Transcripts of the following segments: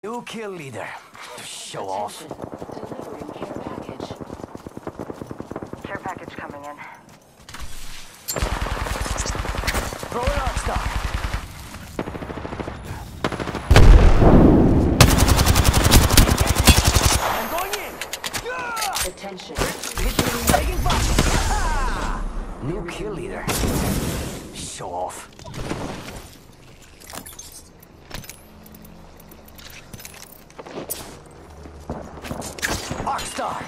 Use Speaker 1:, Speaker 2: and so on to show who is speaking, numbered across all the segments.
Speaker 1: New kill leader. Show off.
Speaker 2: Delivering care package.
Speaker 3: Care package coming in.
Speaker 1: Throw an arc star. I'm going in.
Speaker 2: Attention.
Speaker 1: Taking fire. New kill leader. Show off. Arc star.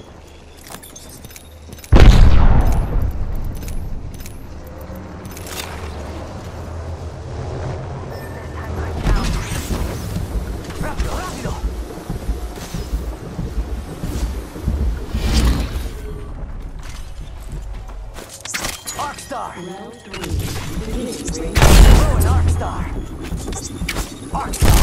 Speaker 1: Rápido, rápido. Arc star.
Speaker 2: Round 3. Beginning ring.
Speaker 1: Throw an arc star. Arc star.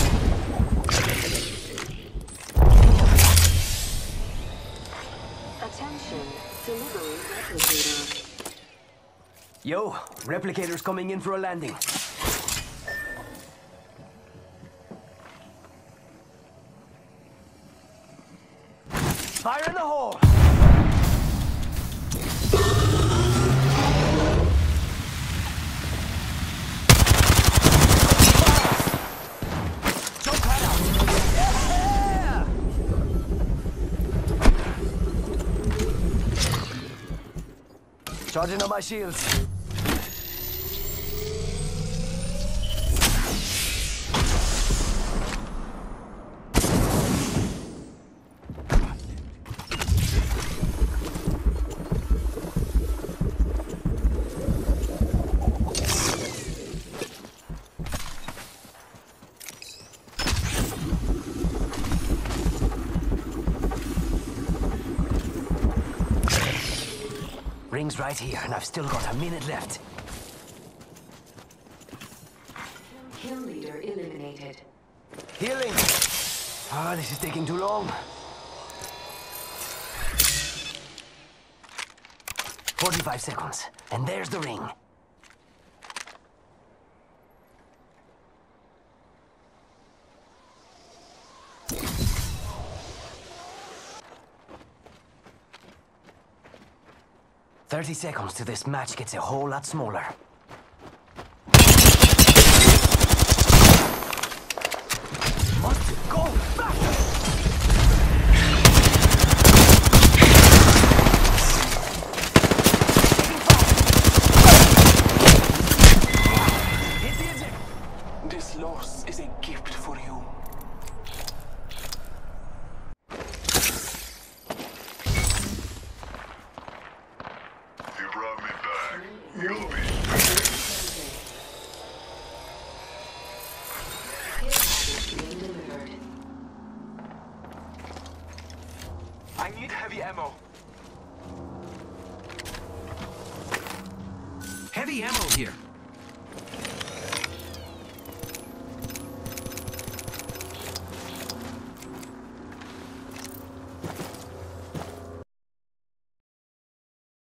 Speaker 2: Attention. Delivering replicator.
Speaker 1: Yo, replicator's coming in for a landing. Fire in the hole! Jump right out! Yeah! Charging on my shields. Ring's right here, and I've still got a minute left.
Speaker 2: Kill leader eliminated.
Speaker 1: Healing! Ah, this is taking too long. 45 seconds, and there's the ring. "30 seconds till this match gets a whole lot smaller." Must go faster! Hit the eject.
Speaker 4: This loss is a gift for you.
Speaker 5: You brought me back. You'll be.
Speaker 2: Care package being delivered.
Speaker 4: I need heavy ammo.
Speaker 6: Heavy ammo here.